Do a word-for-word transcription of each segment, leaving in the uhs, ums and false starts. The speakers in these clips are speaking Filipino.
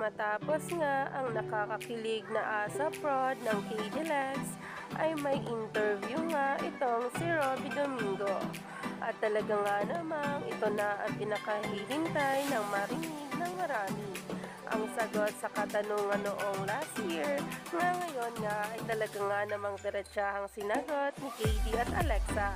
Matapos nga ang nakakakilig na ASAP Prod ng K D Lex ay may interview nga itong si Robby Domingo. At talaga nga namang ito na ang pinakahihintay ng marinig ng marami. Ang sagot sa katanungan noong last year, nga ngayon nga ay talaga nga namang diretsahang sinagot ni K D at Alexa.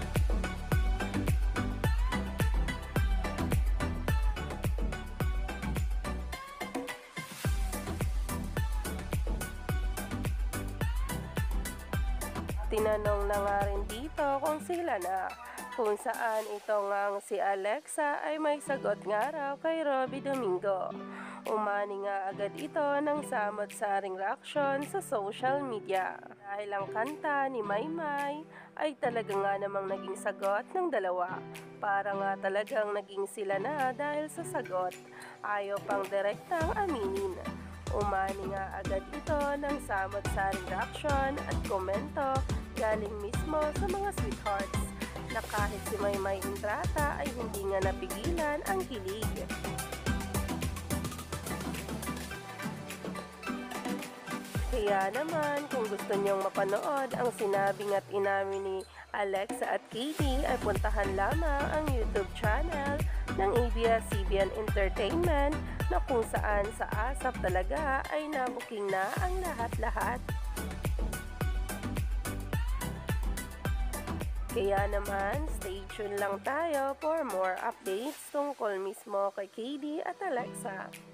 Tinanong na nga rin dito kung sila na, kung saan ito ngang si Alexa ay may sagot nga raw kay Robby Domingo. Umani nga agad ito ng samot-saring reaksyon sa social media. Dahil ang kanta ni Maymay ay talaga nga namang naging sagot ng dalawa. Para nga talagang naging sila na dahil sa sagot. Ayaw pang direktang aminin. Umani nga agad ito ng samot-saring reaksyon at komento galing mismo sa mga sweethearts na kahit si Maymay Intrata ay hindi nga napigilan ang kilig. Kaya naman kung gusto nyong mapanood ang sinabing at inamin ni Alexa at K D ay puntahan lamang ang YouTube channel ng A B S C B N Entertainment na kung saan sa ASAP talaga ay nabuking na ang lahat-lahat. Kaya naman, stay tuned lang tayo for more updates tungkol mismo kay K D at Alexa.